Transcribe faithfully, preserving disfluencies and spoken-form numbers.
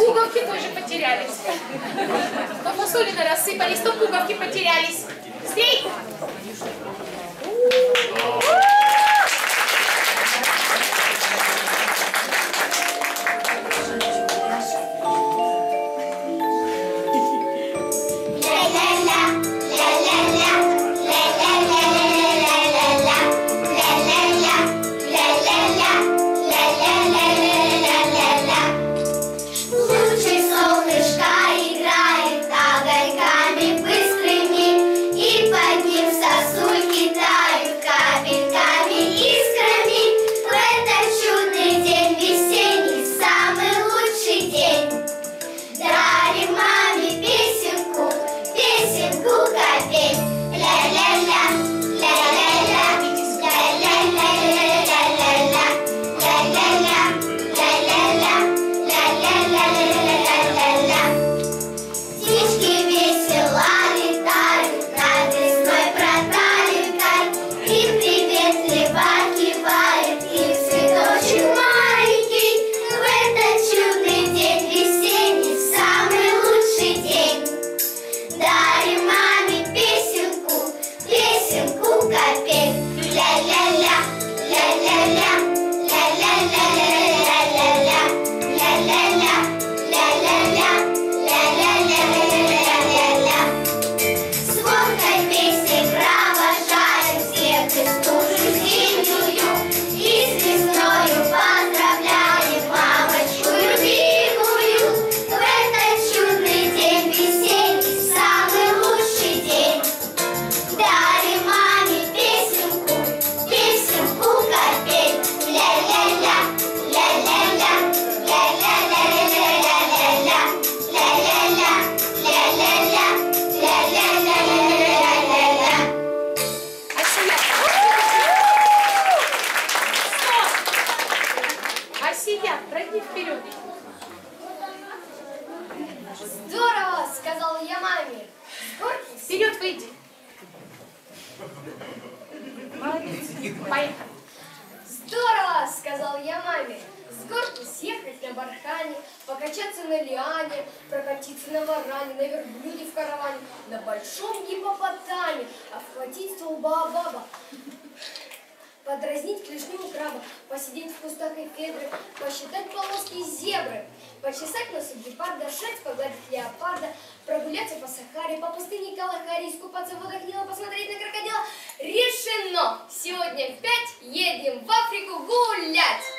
пуговки тоже потерялись. То фасолины рассыпались, то пуговки потерялись. Сей! Пройди вперед. Здорово, сказала я маме. Вперед выйди. Молодец. Поехали. Здорово, сказала я маме. С горки съехать на бархане, покачаться на лиане, прокатиться на варане, на верблюде в караване, на большом гипопотаме, обхватить столба баба. Подразнить клешню краба, посидеть в кустах эфедры, посчитать полоски зебры, почесать носу гепарда, шерсть погладить леопарда, прогуляться по Сахаре, по пустыне Калахари, искупаться в водах Нила, посмотреть на крокодила. Решено! Сегодня в пять едем в Африку гулять!